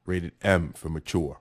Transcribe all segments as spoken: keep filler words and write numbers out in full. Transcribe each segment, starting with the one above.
Rated M for mature.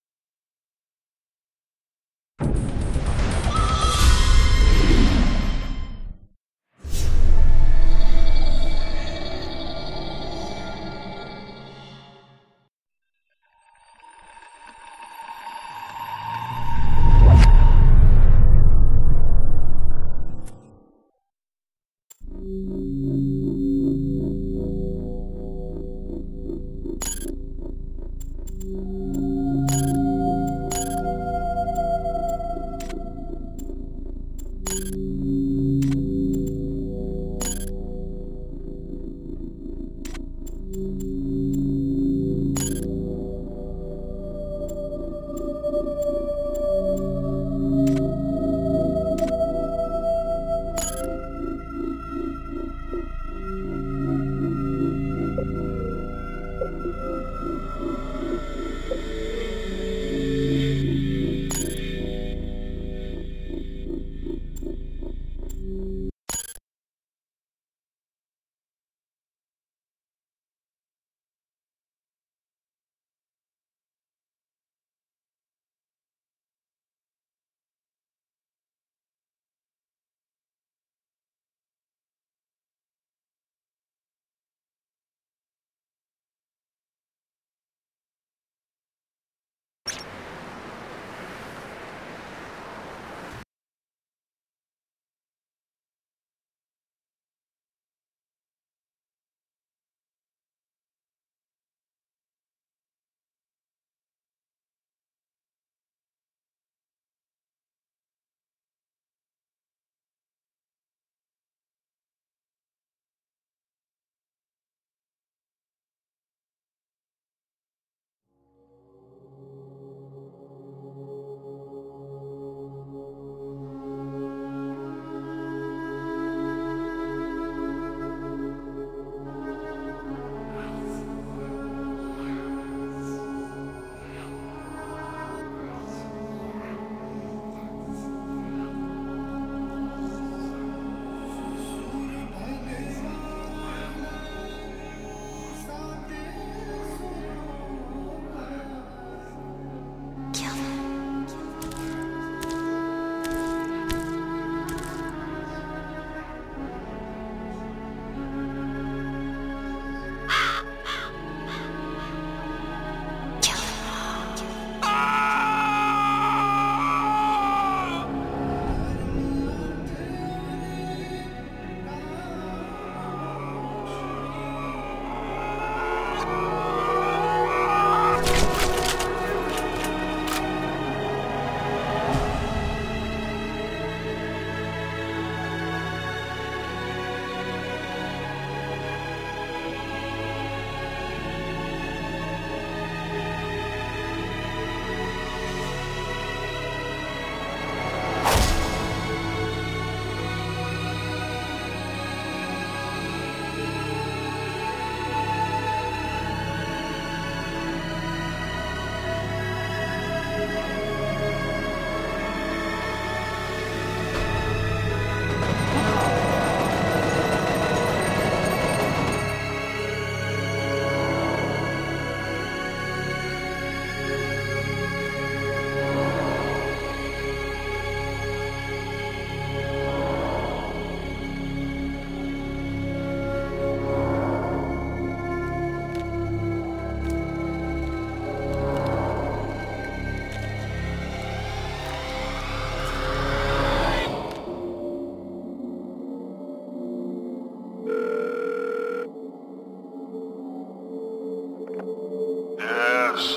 Yes.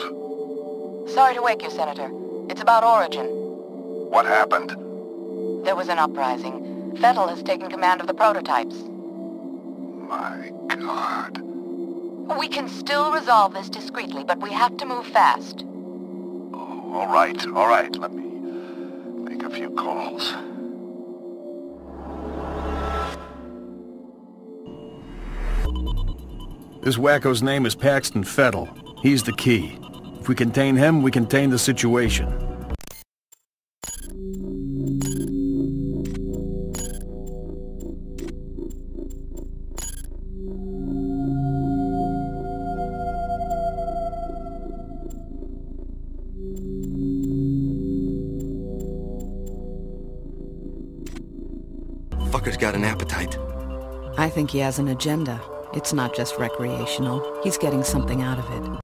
Sorry to wake you, Senator. It's about Origin. What happened? There was an uprising. Fettel has taken command of the prototypes. My God. We can still resolve this discreetly, but we have to move fast. Oh, all right, all right. Let me make a few calls. This wacko's name is Paxton Fettel. He's the key. If we contain him, we contain the situation. fucker's got an appetite. I think he has an agenda. It's not just recreational. He's getting something out of it.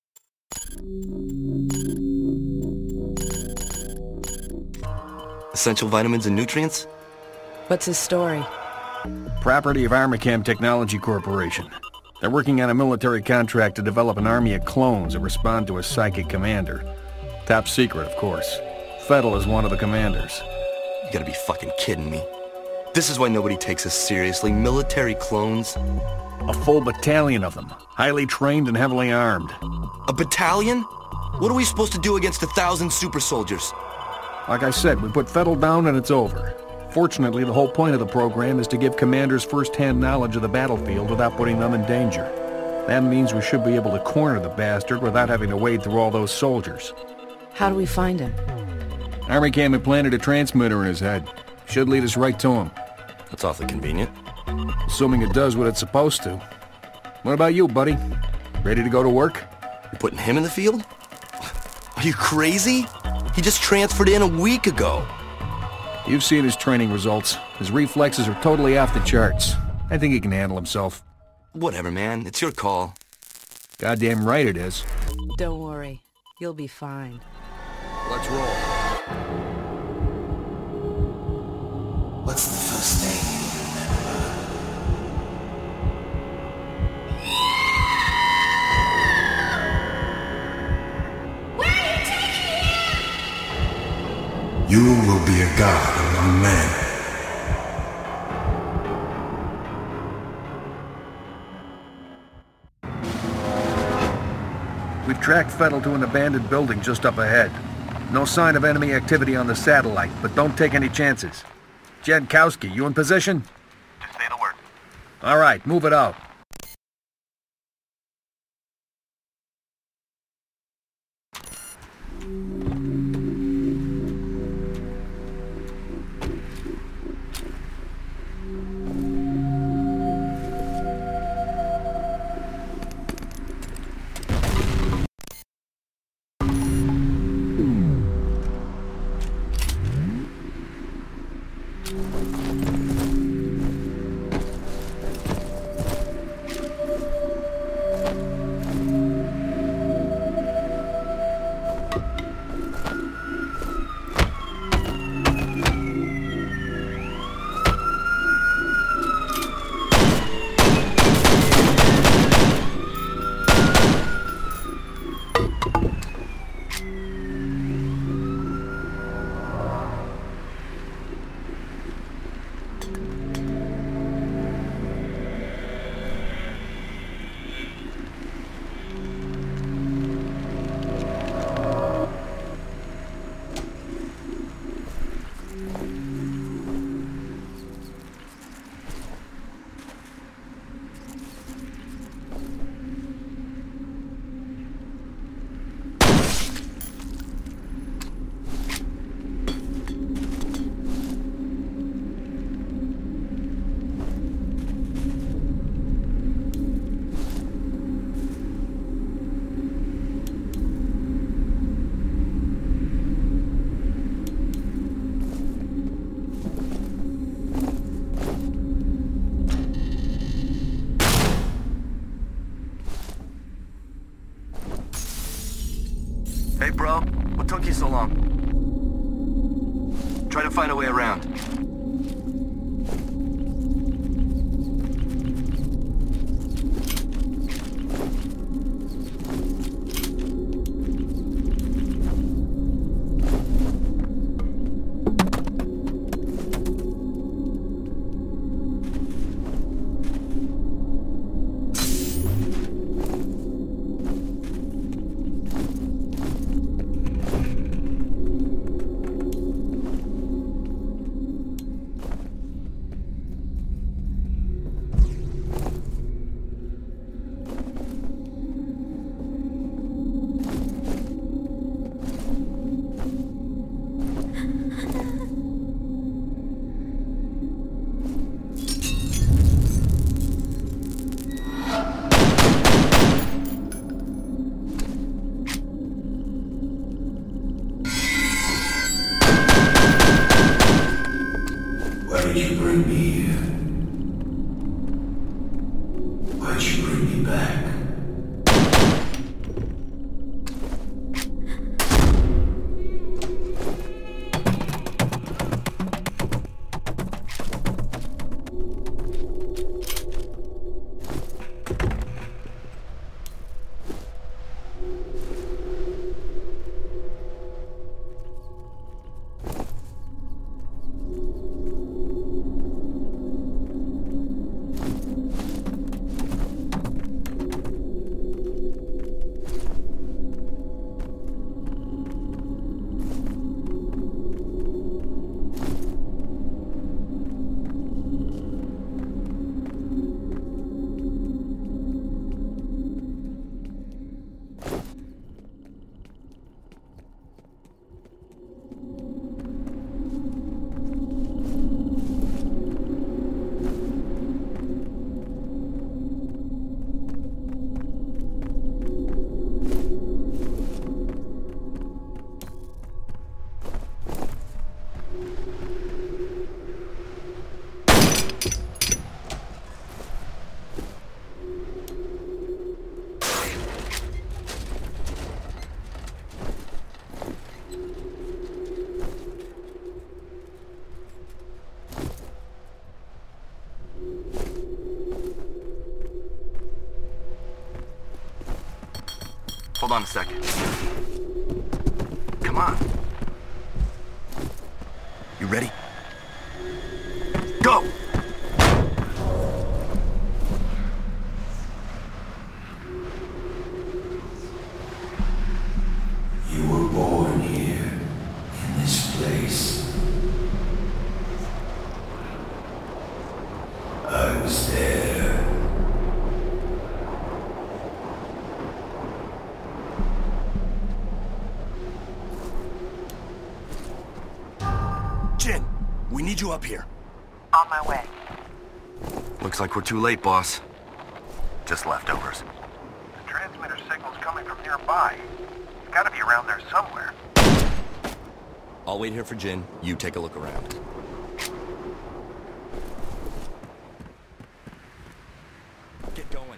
Essential vitamins and nutrients? What's his story? Property of Armacam Technology Corporation. They're working on a military contract to develop an army of clones that respond to a psychic commander. Top secret, of course. Fettel is one of the commanders. You gotta be fucking kidding me. This is why nobody takes us seriously. Military clones. A full battalion of them. Highly trained and heavily armed. A battalion? What are we supposed to do against a thousand super soldiers? Like I said, we put Fettel down and it's over. Fortunately, the whole point of the program is to give commanders first-hand knowledge of the battlefield without putting them in danger. That means we should be able to corner the bastard without having to wade through all those soldiers. How do we find him? Armacam had planted a transmitter in his head. Should lead us right to him. That's awfully convenient. Assuming it does what it's supposed to. What about you, buddy? Ready to go to work? You're putting him in the field? Are you crazy? He just transferred in a week ago. You've seen his training results. His reflexes are totally off the charts. I think he can handle himself. Whatever, man. It's your call. Goddamn right it is. Don't worry. You'll be fine. Let's roll. What's the first name you remember? Where are you taking him? You will be a god among men. We've tracked Fettel to an abandoned building just up ahead. No sign of enemy activity on the satellite, but don't take any chances. Jankowski, you in position? Just say the word. All right, move it out. Hey, bro. What took you so long? Try to find a way around. Why'd you bring me back? Hold on a second. Come on. You ready? Go! You were born here, in this place. I was there. Jin, we need you up here. On my way. Looks like we're too late, boss. Just leftovers. The transmitter signal's coming from nearby. It's gotta be around there somewhere. I'll wait here for Jin. You take a look around. Get going.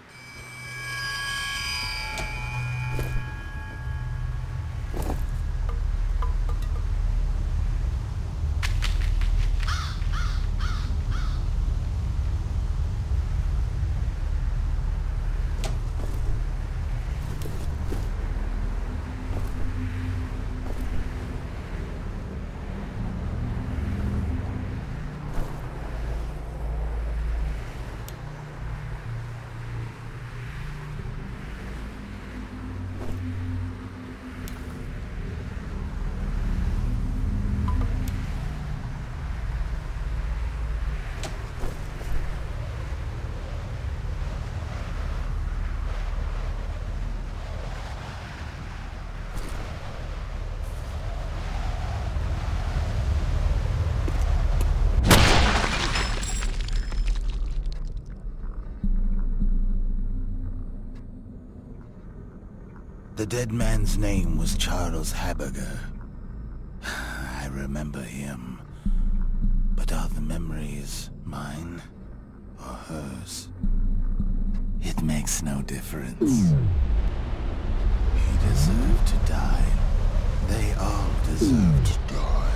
The dead man's name was Charles Haberger. I remember him. But are the memories mine or hers? It makes no difference. He deserved to die. They all deserve to die.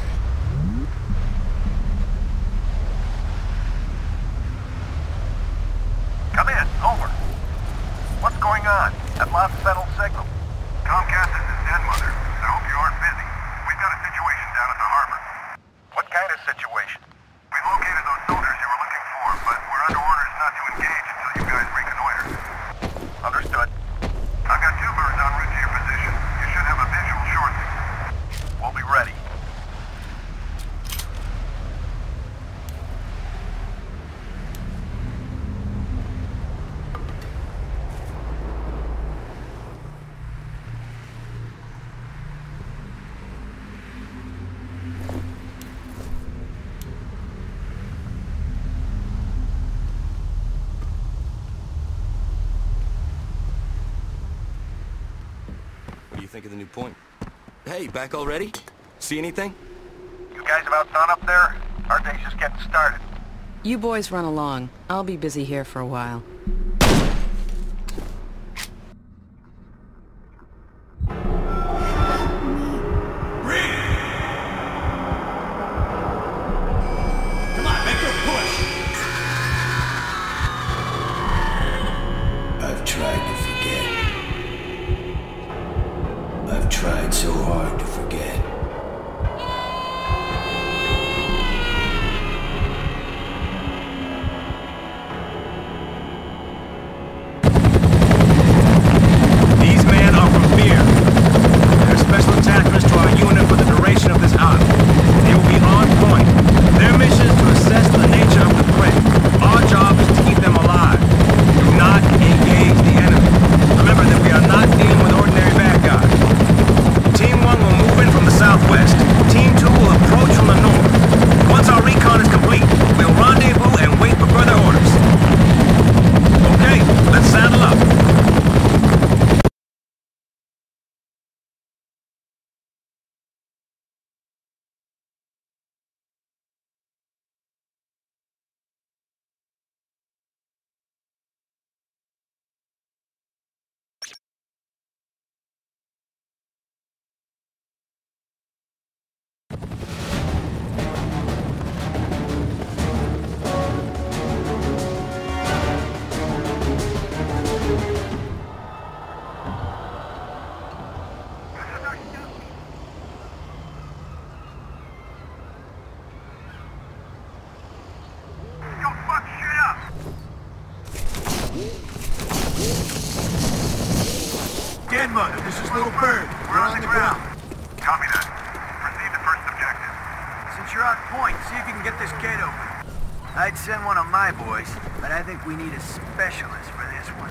Come in, over. What's going on? That last settled signal. Comcast, this is Den Mother. I hope you aren't busy. We've got a situation down at the harbor. What kind of situation? We located those soldiers you were looking for, but we're under orders not to engage until you guys reconnoiter. Understood. I've got two birds en route to your position. You should have a visual shortly. We'll be ready. What do you think of the new point? Hey, back already? See anything? You guys about done up there? Our day's just getting started. You boys run along. I'll be busy here for a while. Mother, this is Little Bird. We're on the ground. Copy that. Proceed to first objective. Since you're on point, see if you can get this gate open. I'd send one of my boys, but I think we need a specialist for this one.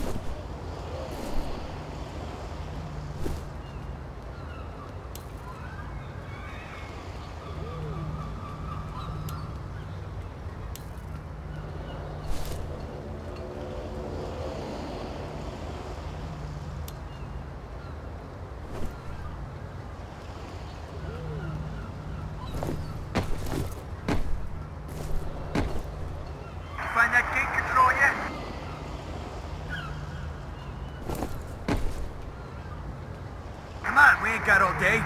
Find that gate control yet? Come on, we ain't got all day.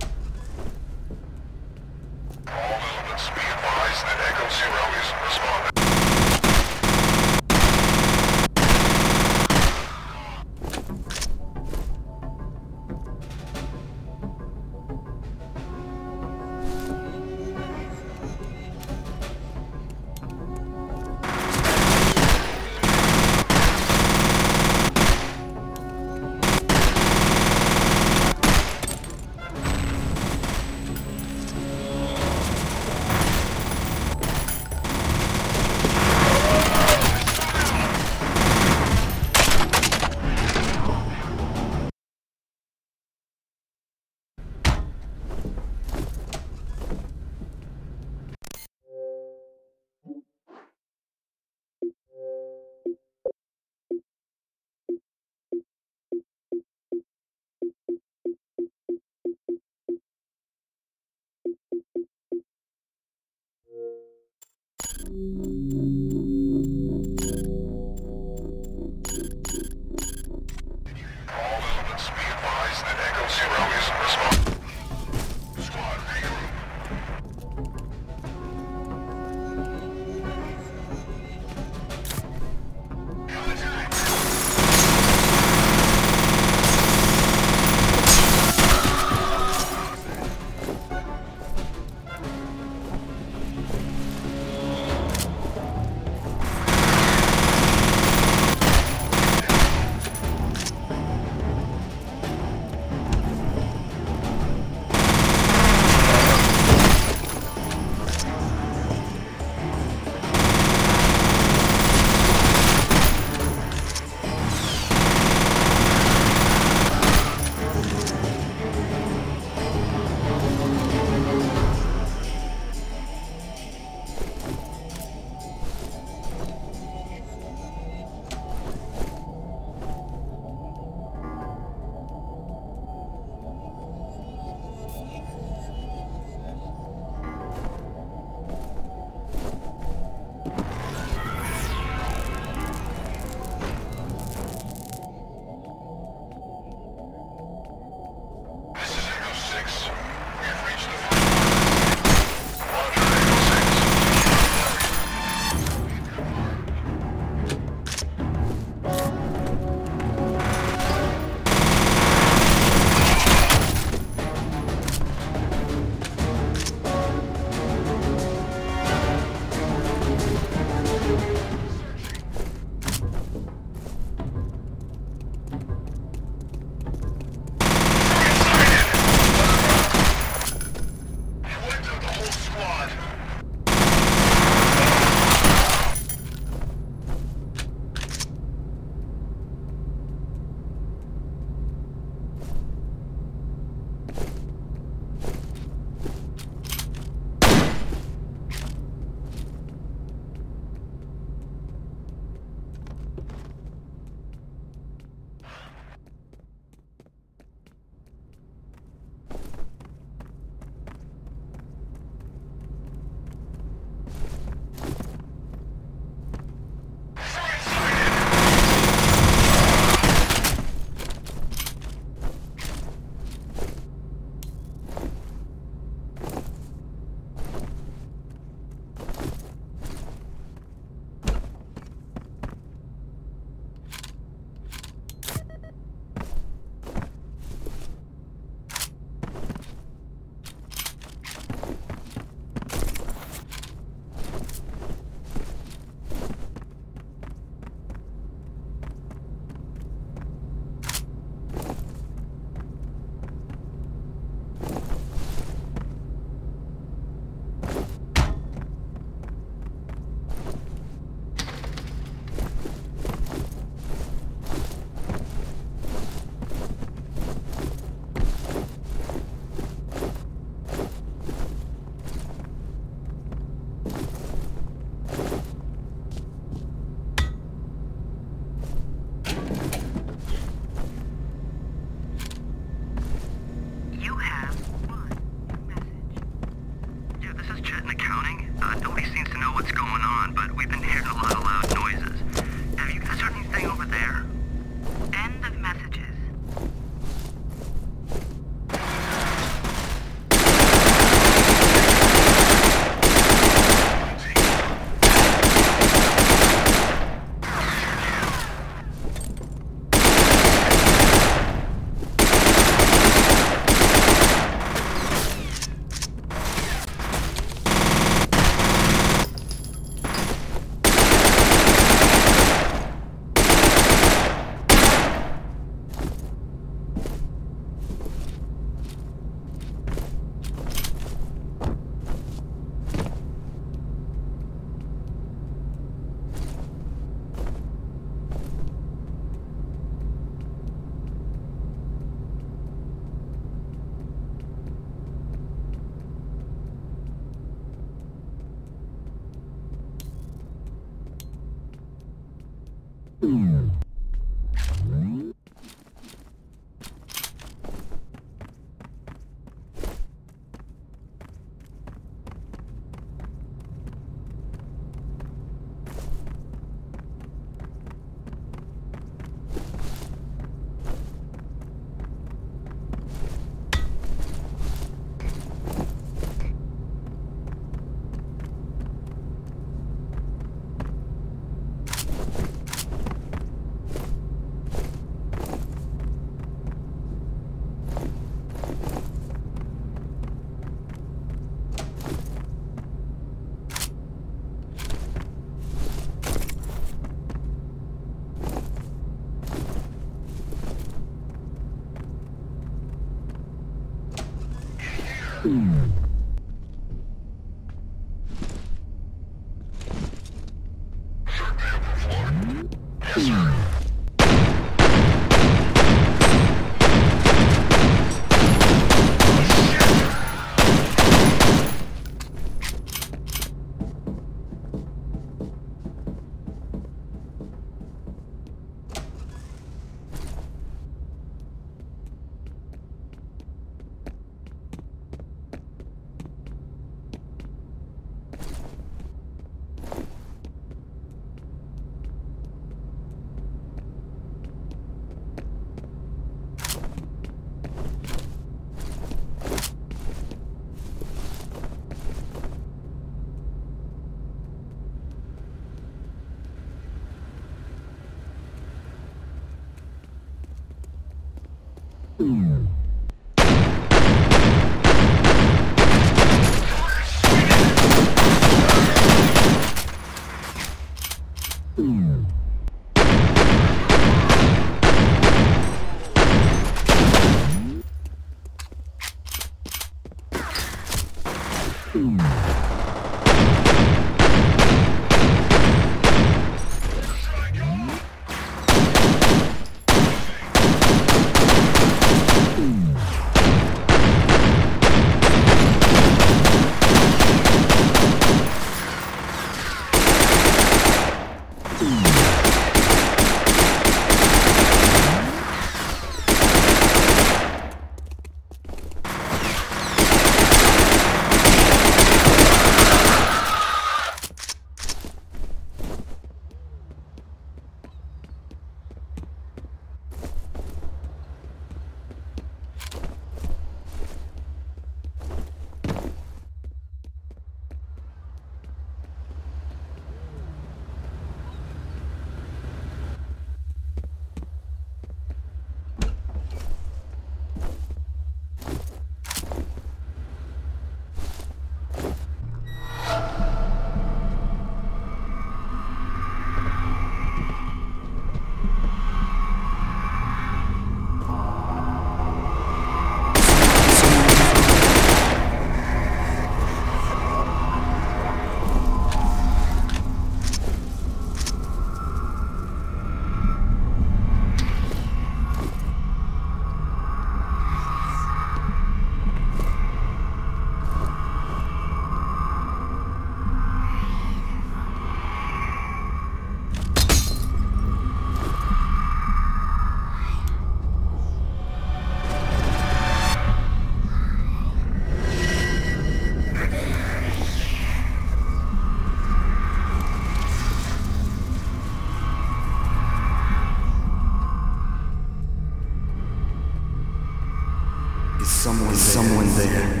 Someone, someone there.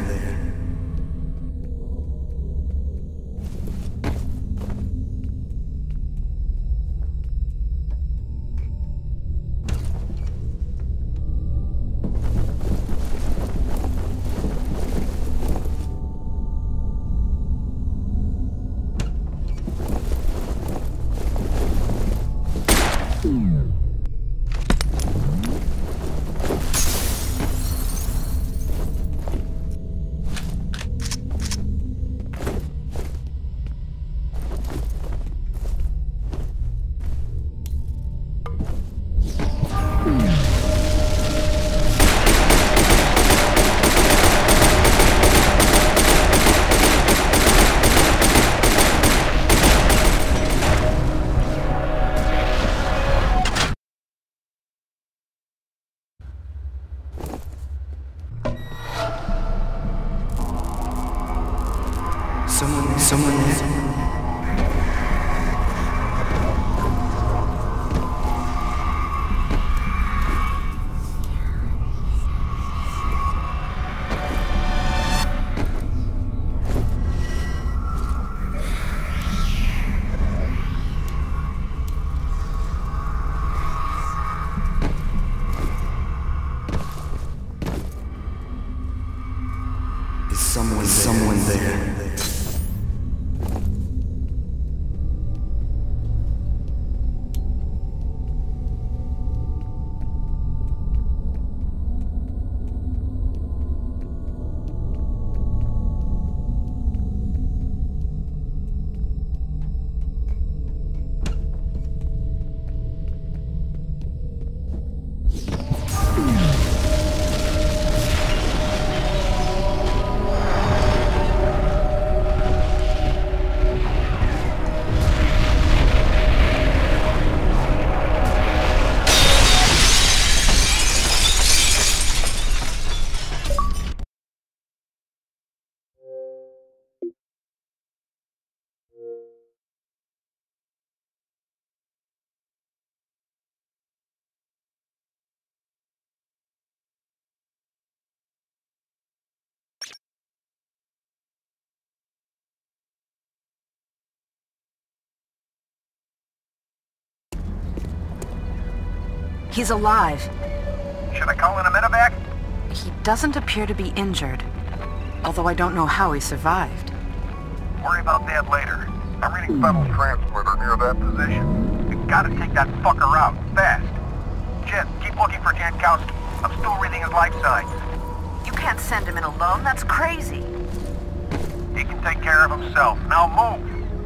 He's alive. Should I call in a medevac? He doesn't appear to be injured, although I don't know how he survived. Worry about that later. I'm reading Federal transmitter near that position. You gotta take that fucker out, fast. Jim, keep looking for Jankowski. I'm still reading his life signs. You can't send him in alone, that's crazy. He can take care of himself. Now move!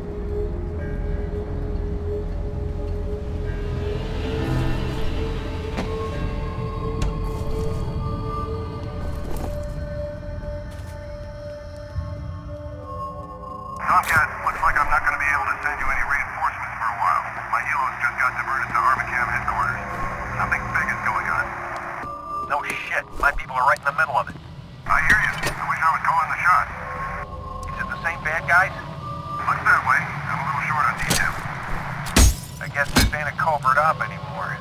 Tomcat, looks like I'm not going to be able to send you any reinforcements for a while. My helos just got diverted to Armacam headquarters. Nothing big is going on. No shit. My people are right in the middle of it. I hear you. I wish I was calling the shots. Is it the same bad guys? Looks that way. I'm a little short on detail. I guess this ain't a covert op anymore.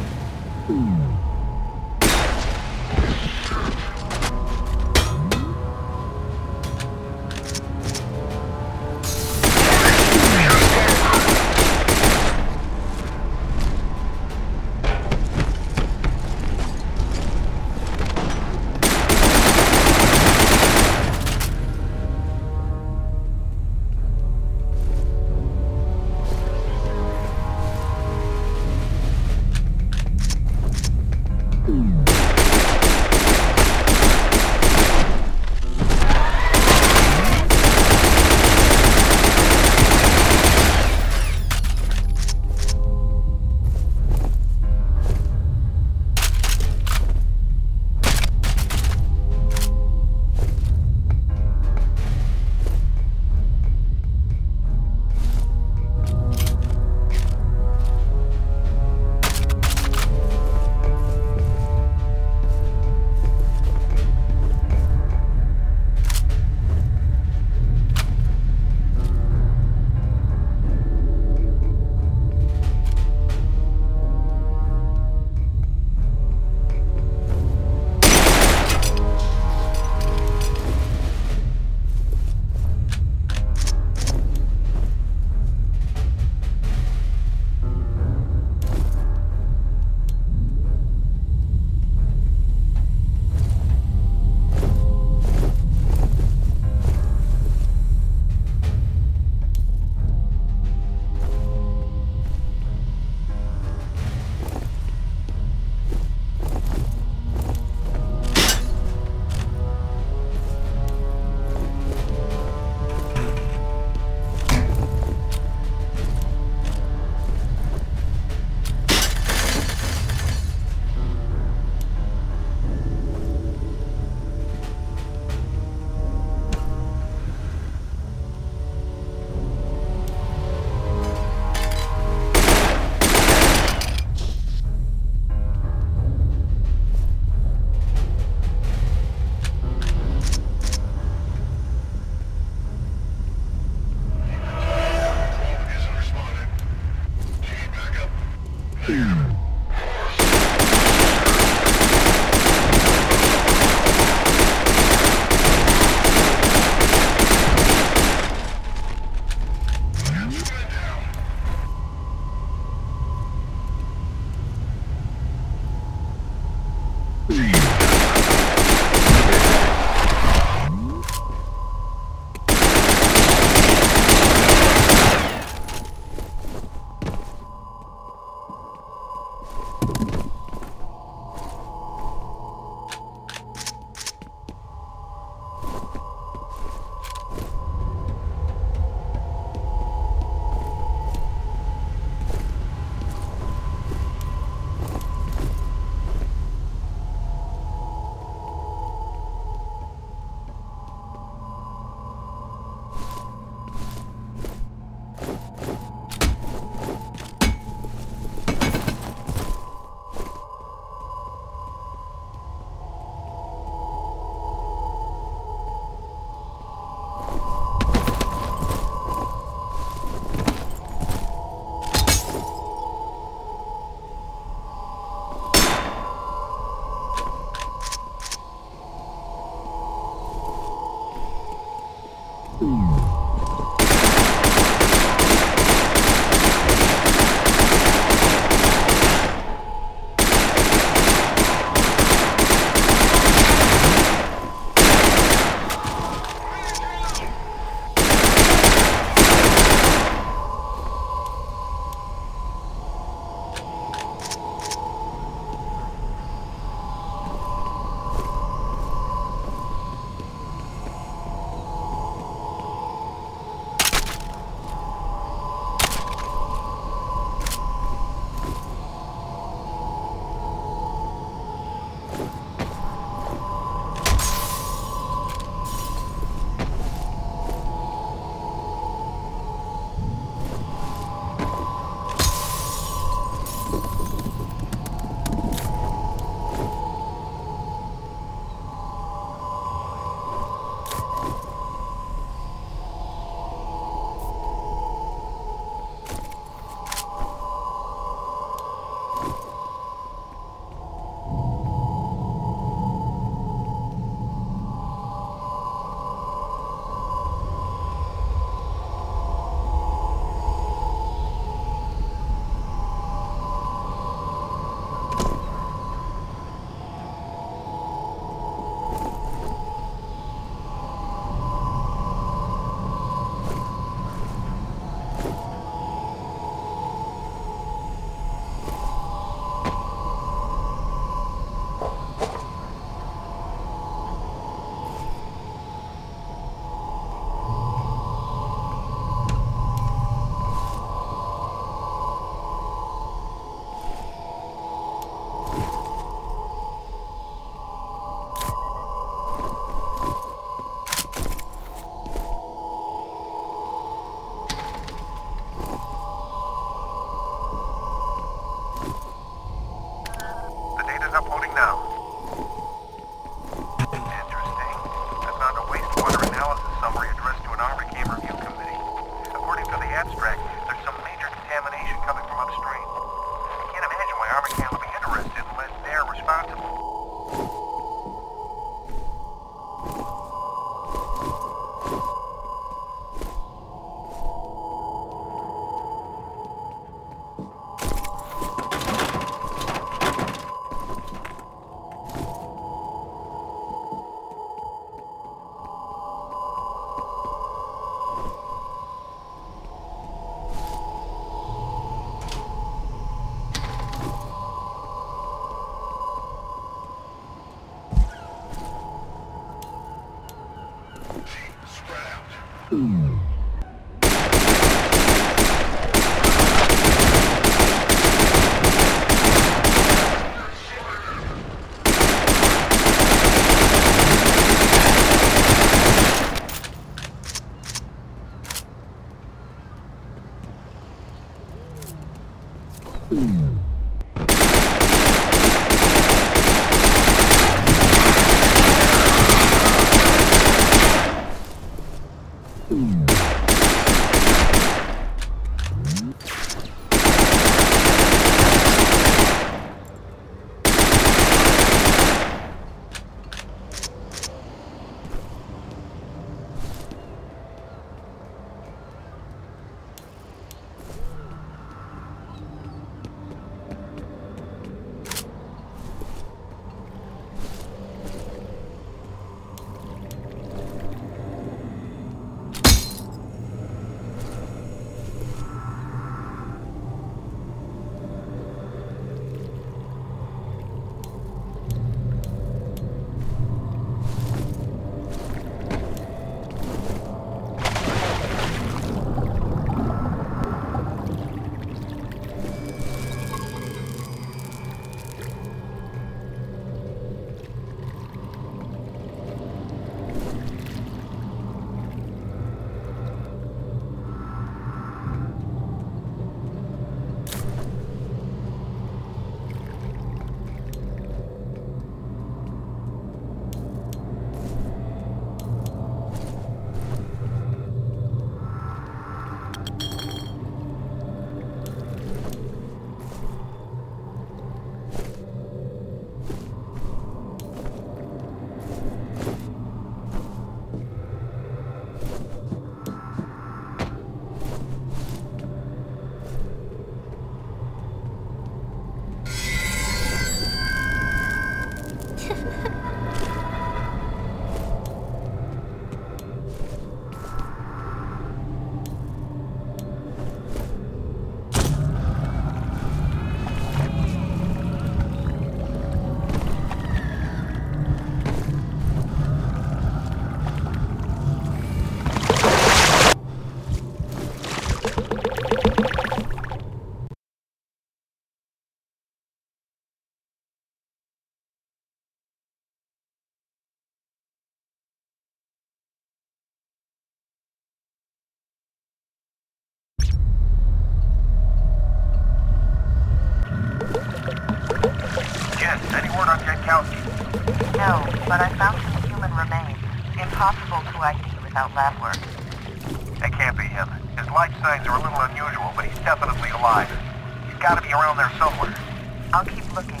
but I found some human remains. Impossible to I D without lab work. It can't be him. His life signs are a little unusual, but he's definitely alive. He's gotta be around there somewhere. I'll keep looking.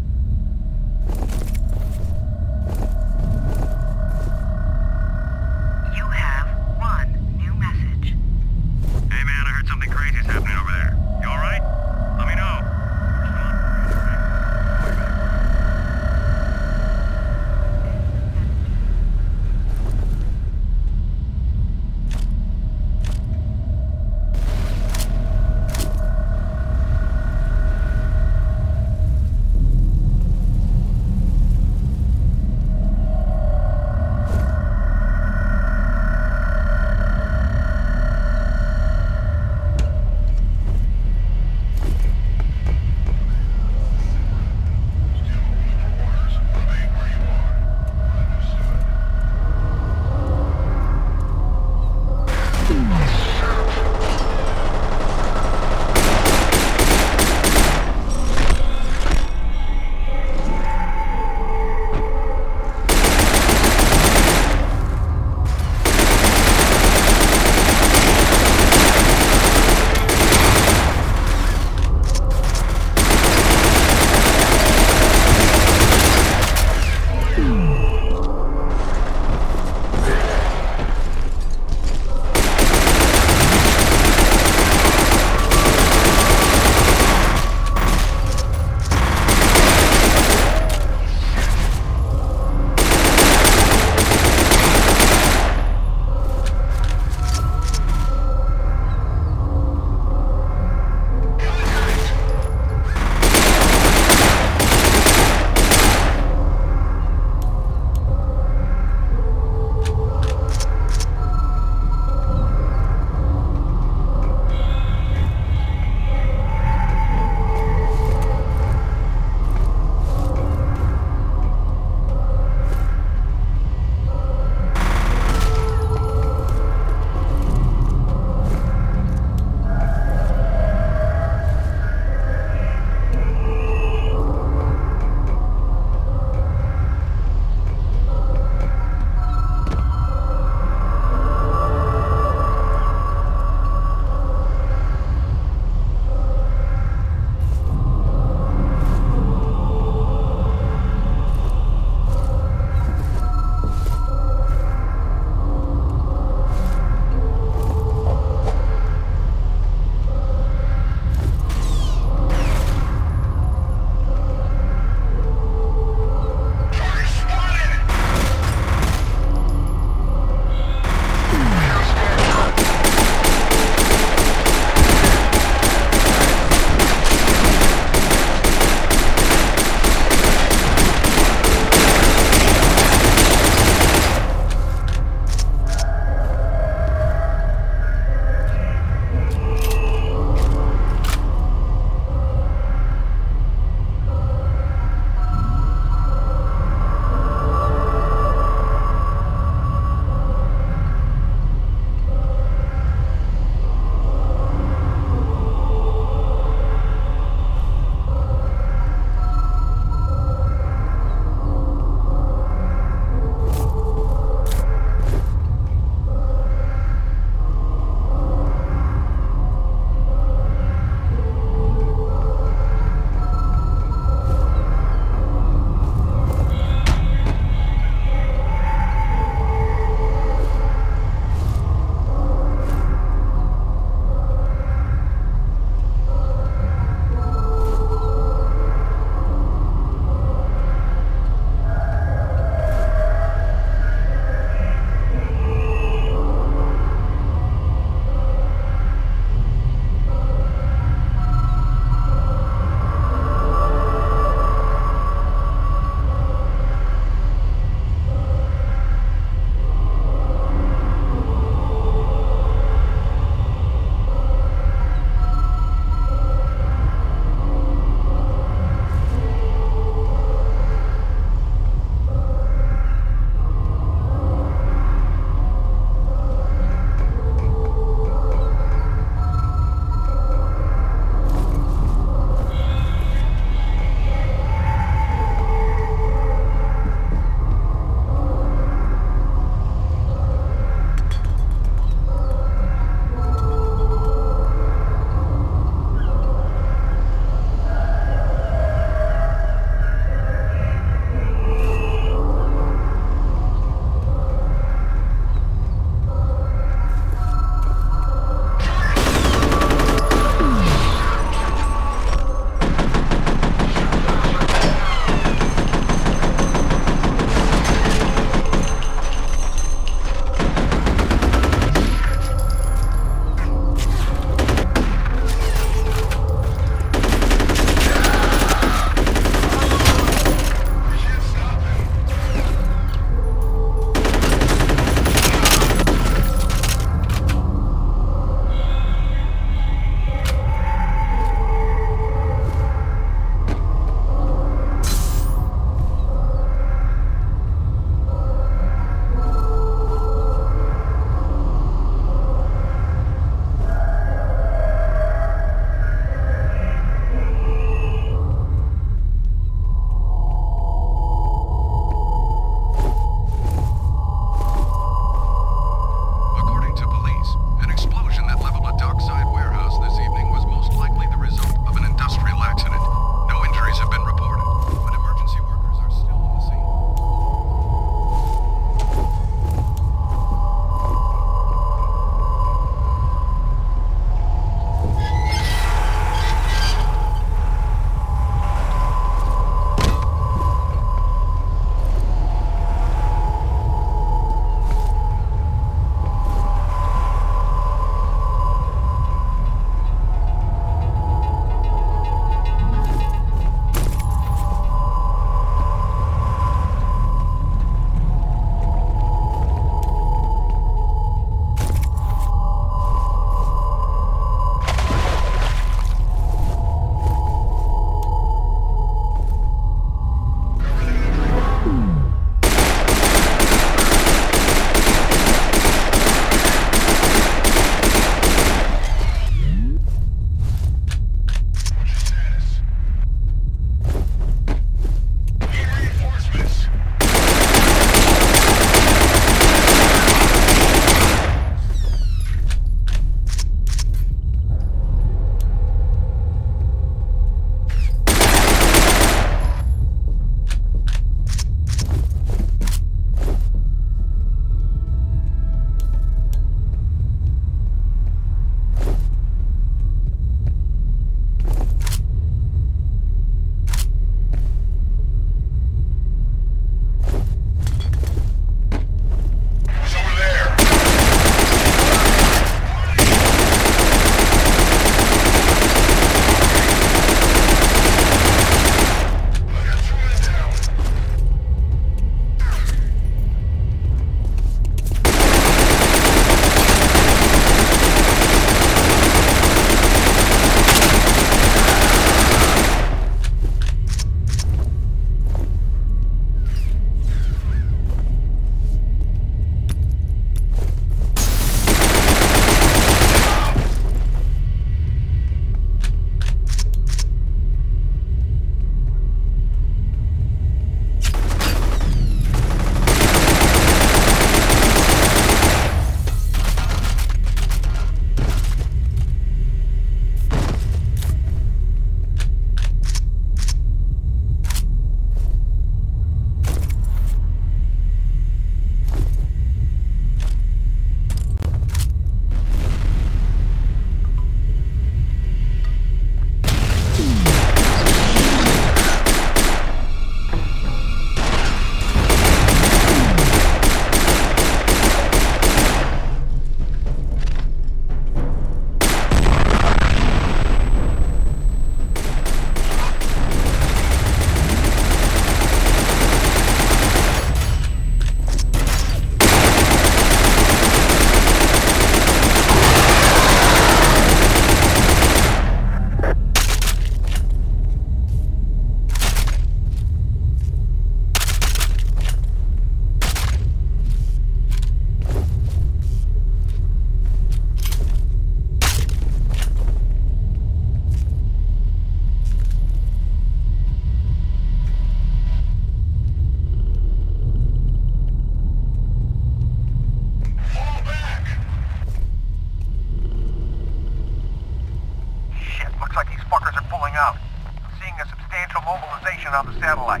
yet. Looks like these fuckers are pulling out. I'm seeing a substantial mobilization on the satellite.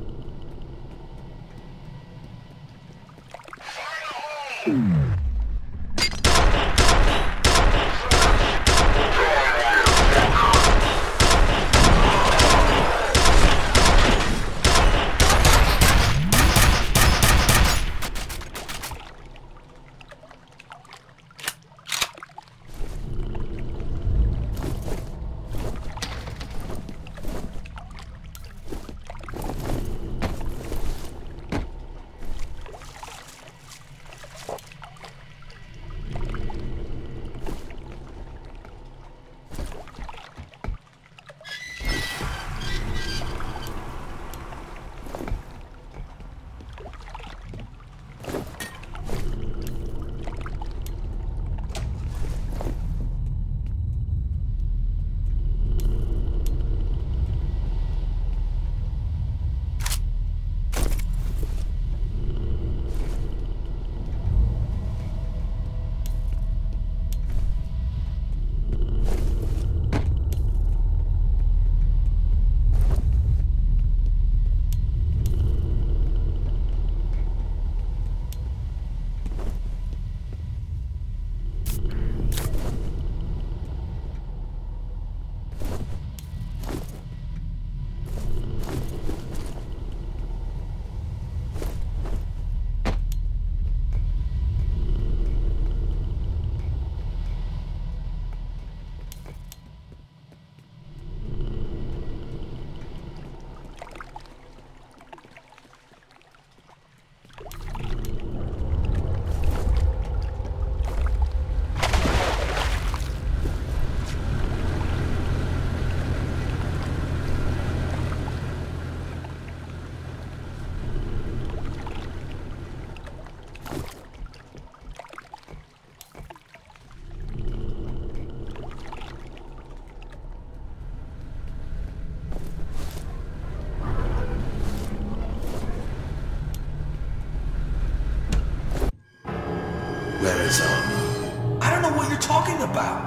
Where is Alma? I don't know what you're talking about.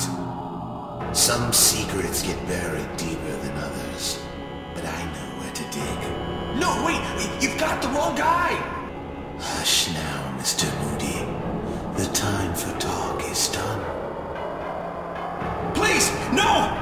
Some secrets get buried deeper than others, but I know where to dig. No, wait, wait, you've got the wrong guy! Hush now, Mister Moody. The time for talk is done. Please, no!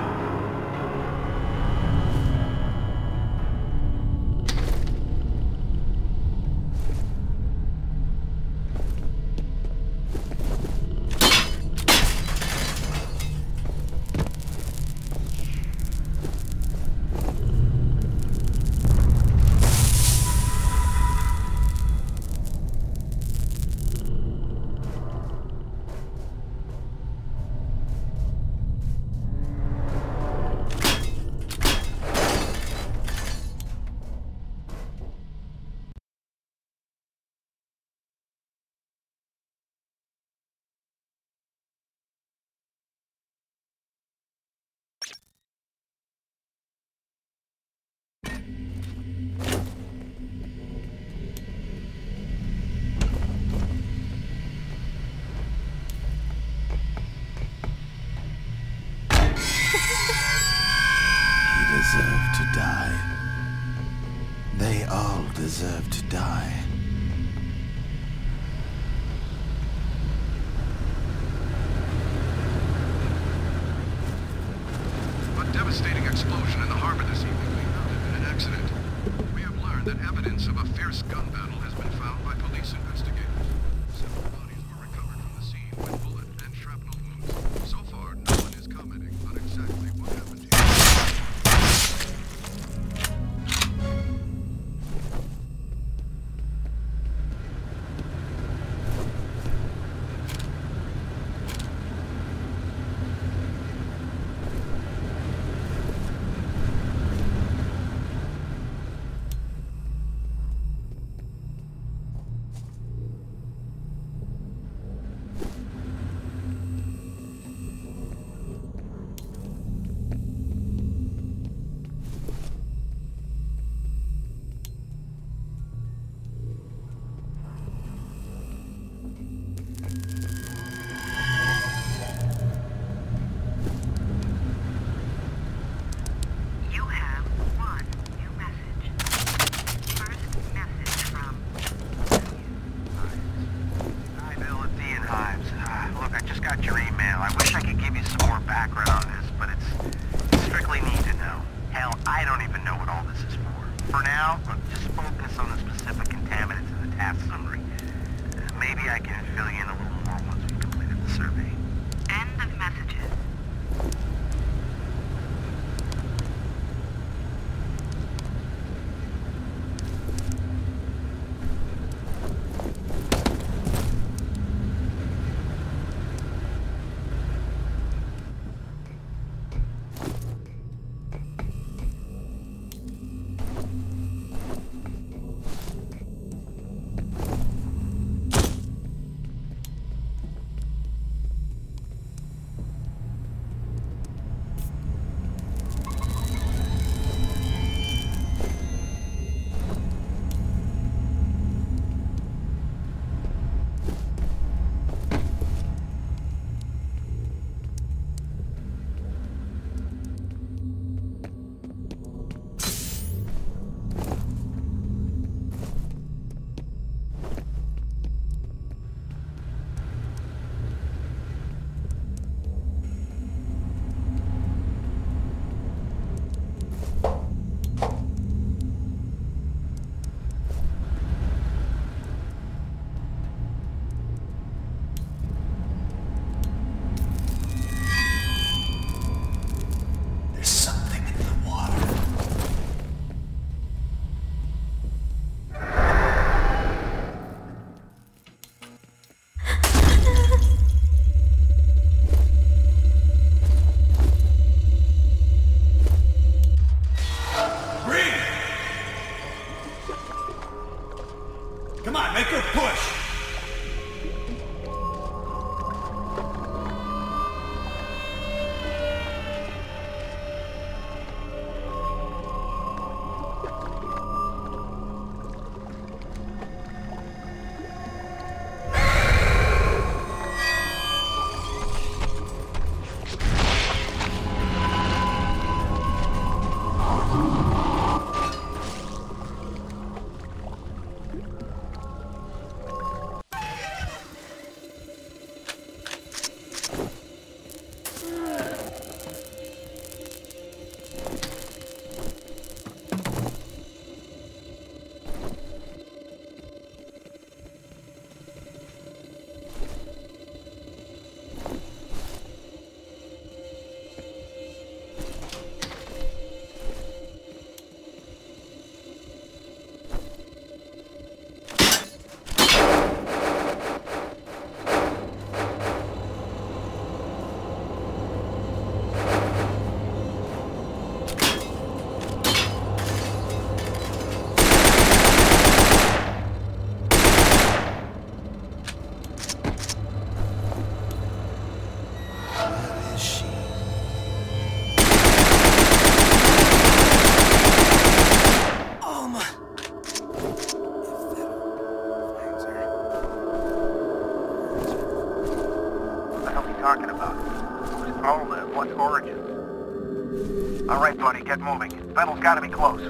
Deserve to die. They all deserve to die. A devastating explosion in the harbor this evening may not have been an accident. We have learned that evidence of a fierce gun battle has been found by police investigators. Several bodies were recovered from the scene with bullet and shrapnel wounds. So far, no one is commenting on exactly what happened here. background on this, but it's strictly need to know. Hell, I don't even know what all this is for. For now, look, just focus on the specific contaminants in the task summary. Uh, maybe I can fill you in a little more once we've completed the survey. End of messages. talking about? Whose motive? What origin? All right, buddy, get moving. Fennel's gotta be close.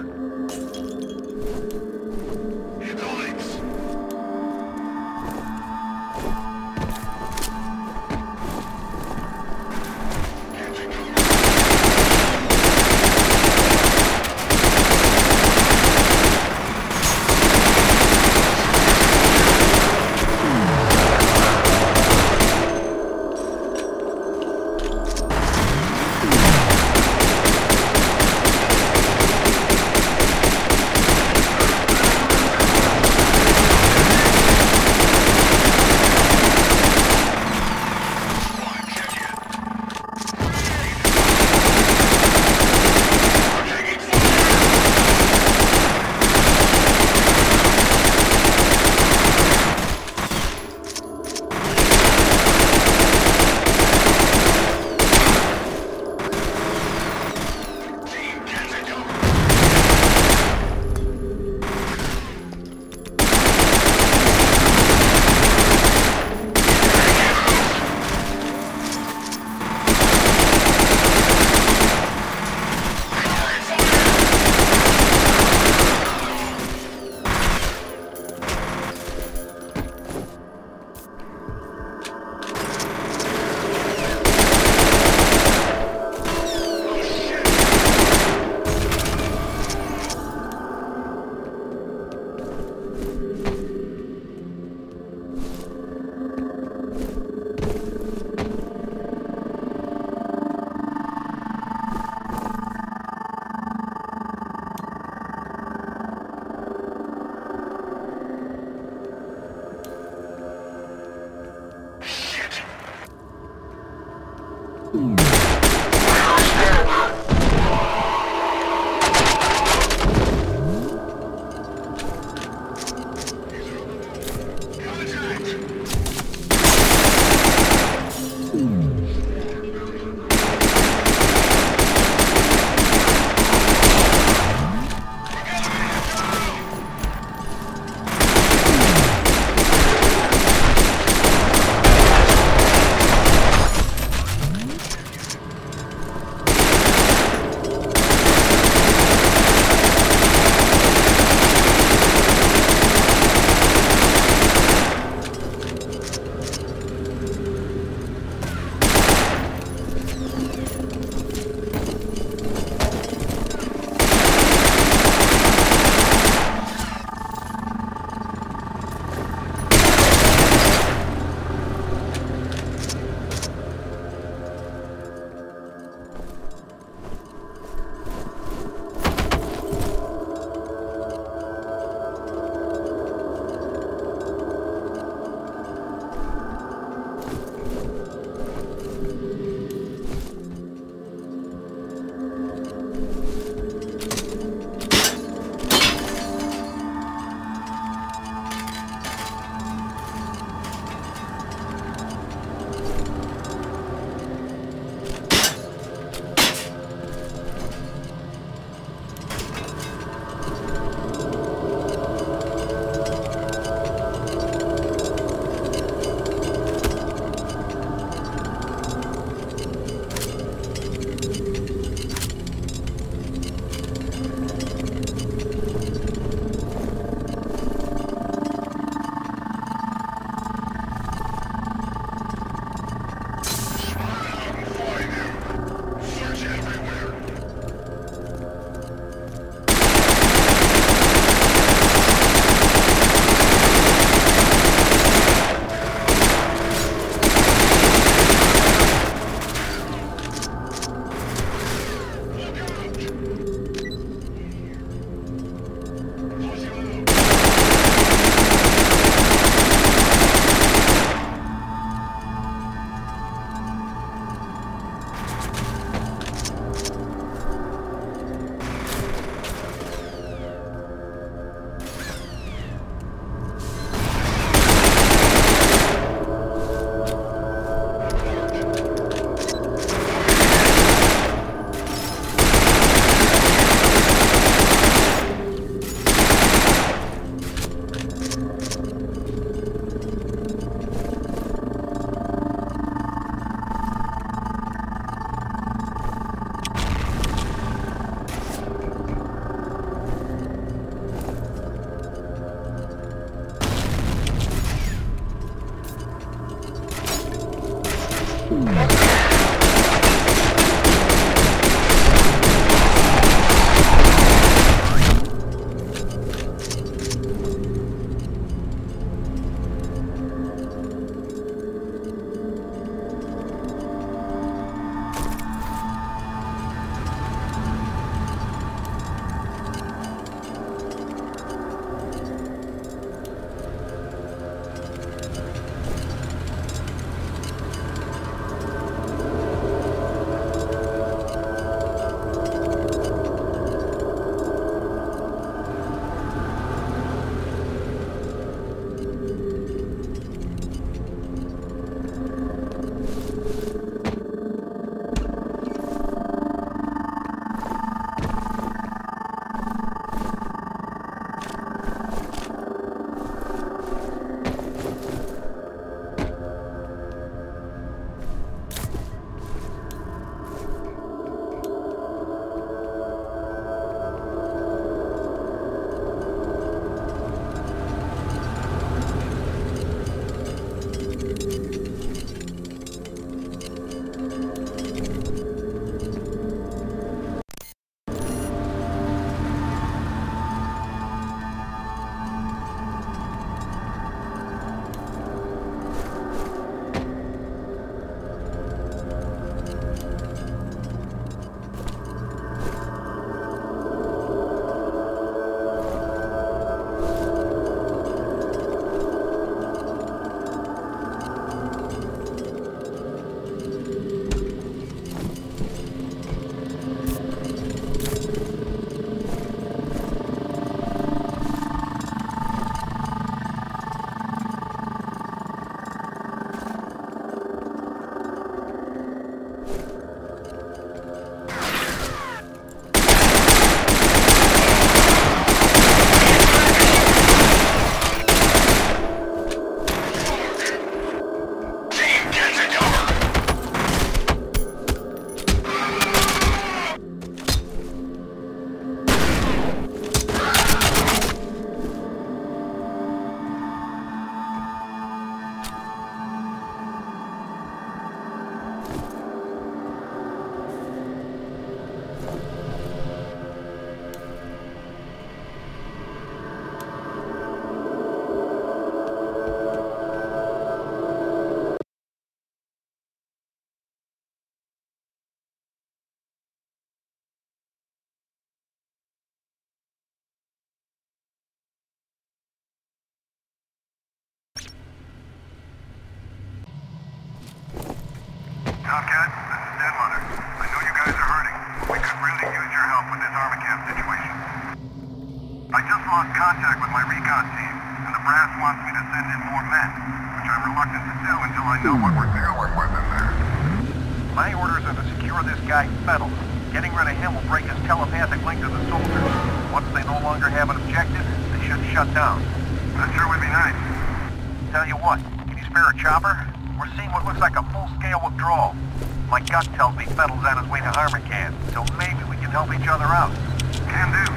Tomcat, this is Den Mother. I know you guys are hurting, but we could really use your help with this Armacam situation. I just lost contact with my recon team, and the brass wants me to send in more men, which I'm reluctant to do until I know what we're dealing with in there. My orders are to secure this guy, Fettel. Getting rid of him will break his telepathic link to the soldiers. Once they no longer have an objective, they should shut down. That sure would be nice. Tell you what, can you spare a chopper? We're seeing what looks like a full-scale withdrawal. My gut tells me Fettel's on his way to Armacam, so maybe we can help each other out. Can do.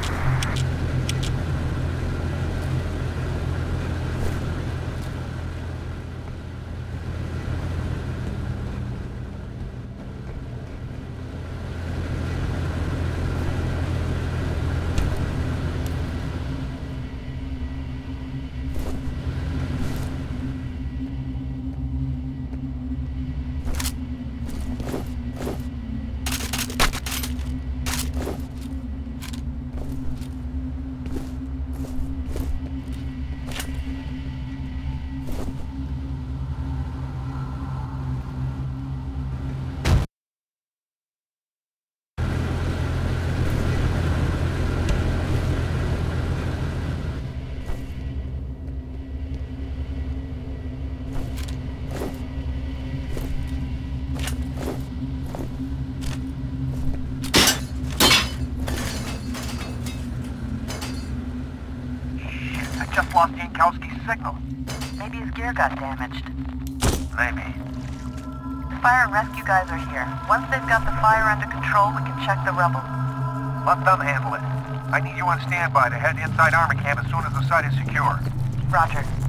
Just lost Yankowski's signal. Maybe his gear got damaged. Maybe. The fire and rescue guys are here. Once they've got the fire under control, we can check the rubble. Let them handle it. I need you on standby to head inside Armacam as soon as the site is secure. Roger.